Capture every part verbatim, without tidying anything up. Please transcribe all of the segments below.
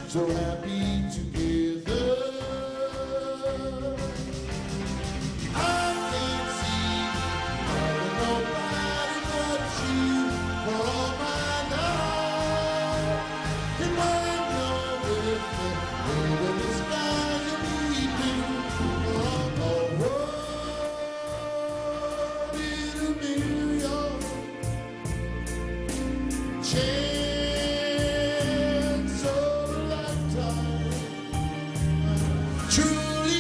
so happy together. I can't see nobody but you for all my love. And when you're with me, over the sky you'll be blue. Oh, oh, oh, little New York, chance of a lifetime. Truly,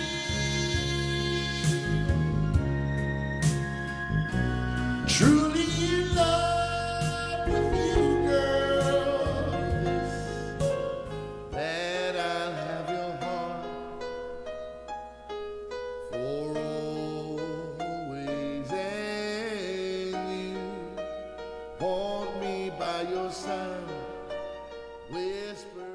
truly in love with you, girl. That I'll have your heart for always, and you want me by your side, whisper.